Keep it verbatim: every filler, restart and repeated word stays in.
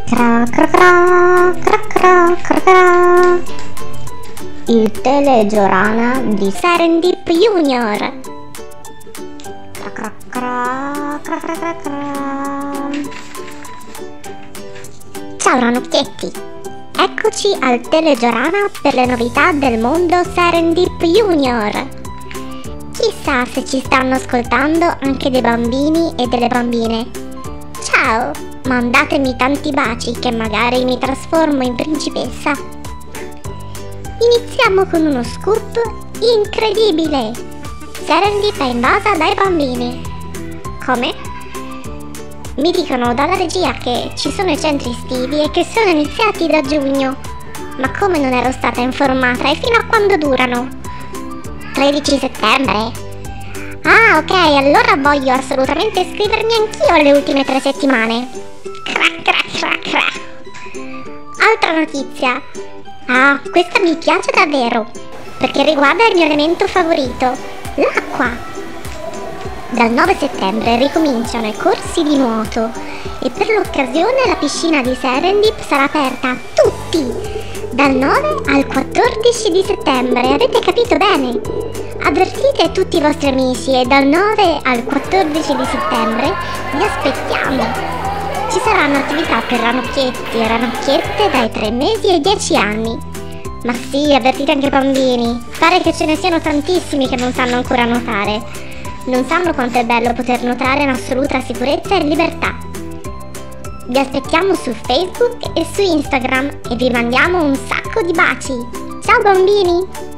Cra cra cra cra cra cra cra. Il telegiorana di Serendip Junior. Cra cra cra cra cra cra cra. Ciao ranocchietti, eccoci al telegiorana per le novità del mondo Serendip Junior. Chissà se ci stanno ascoltando anche dei bambini e delle bambine. Ciao, mandatemi tanti baci che magari mi trasformo in principessa. Iniziamo con uno scoop incredibile. Serendip è invasa dai bambini. Come? Mi dicono dalla regia che ci sono i centri estivi e che sono iniziati da giugno. Ma come non ero stata informata e fino a quando durano? tredici settembre? Ah, ok, allora voglio assolutamente iscrivermi anch'io alle ultime tre settimane. Cra cra cra cra. Altra notizia. Ah, questa mi piace davvero, perché riguarda il mio elemento favorito, l'acqua. Dal nove settembre ricominciano i corsi di nuoto e per l'occasione la piscina di Serendip sarà aperta a tutti. Dal nove al quattordici di settembre, avete capito bene? Avvertite tutti i vostri amici e dal nove al quattordici di settembre vi aspettiamo. Ci saranno attività per ranocchietti e ranocchiette dai tre mesi ai dieci anni. Ma sì, avvertite anche i bambini. Pare che ce ne siano tantissimi che non sanno ancora nuotare. Non sanno quanto è bello poter nuotare in assoluta sicurezza e libertà. Vi aspettiamo su Facebook e su Instagram e vi mandiamo un sacco di baci. Ciao bambini!